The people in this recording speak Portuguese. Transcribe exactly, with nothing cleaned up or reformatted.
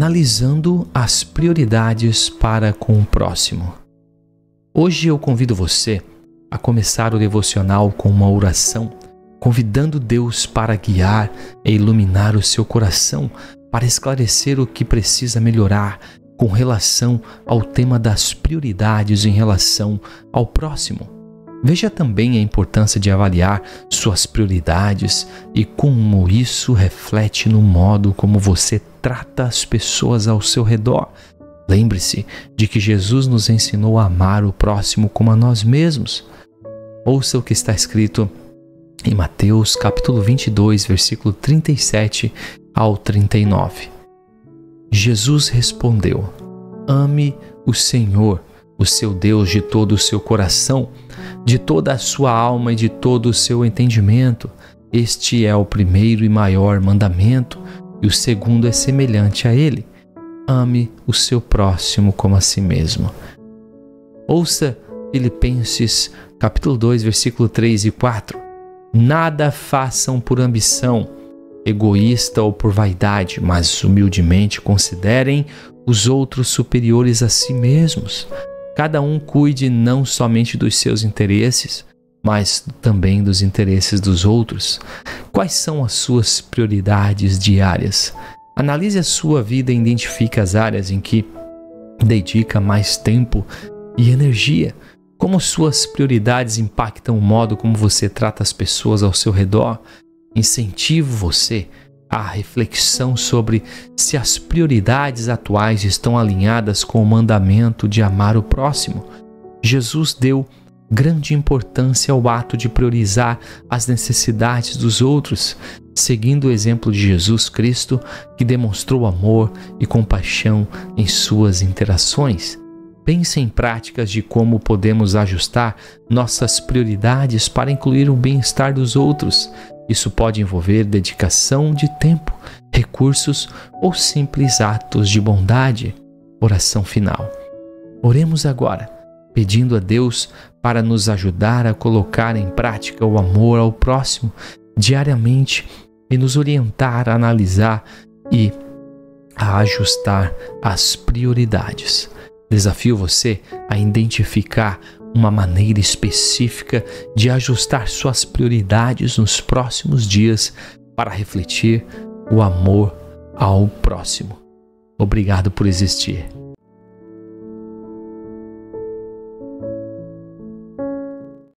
analisando as prioridades para com o próximo. Hoje eu convido você a começar o devocional com uma oração, convidando Deus para guiar e iluminar o seu coração, para esclarecer o que precisa melhorar com relação ao tema das prioridades em relação ao próximo. Veja também a importância de avaliar suas prioridades e como isso reflete no modo como você trata as pessoas ao seu redor. Lembre-se de que Jesus nos ensinou a amar o próximo como a nós mesmos. Ouça o que está escrito em Mateus capítulo vinte e dois, versículo trinta e sete ao trinta e nove. Jesus respondeu: ame o Senhor, o seu Deus, de todo o seu coração, de toda a sua alma e de todo o seu entendimento. Este é o primeiro e maior mandamento, e o segundo é semelhante a ele: ame o seu próximo como a si mesmo. Ouça Filipenses capítulo dois, versículo três e quatro. Nada façam por ambição egoísta ou por vaidade, mas humildemente considerem os outros superiores a si mesmos. Cada um cuide não somente dos seus interesses, mas também dos interesses dos outros. Quais são as suas prioridades diárias? Analise a sua vida e identifique as áreas em que dedica mais tempo e energia. Como suas prioridades impactam o modo como você trata as pessoas ao seu redor? Incentivo você à reflexão sobre se as prioridades atuais estão alinhadas com o mandamento de amar o próximo. Jesus deu grande importância ao ato de priorizar as necessidades dos outros, seguindo o exemplo de Jesus Cristo, que demonstrou amor e compaixão em suas interações. Pense em práticas de como podemos ajustar nossas prioridades para incluir o bem-estar dos outros. Isso pode envolver dedicação de tempo, recursos ou simples atos de bondade. Oração final. Oremos agora, pedindo a Deus para nos ajudar a colocar em prática o amor ao próximo diariamente e nos orientar a analisar e a ajustar as prioridades. Desafio você a identificar uma maneira específica de ajustar suas prioridades nos próximos dias para refletir o amor ao próximo. Obrigado por existir.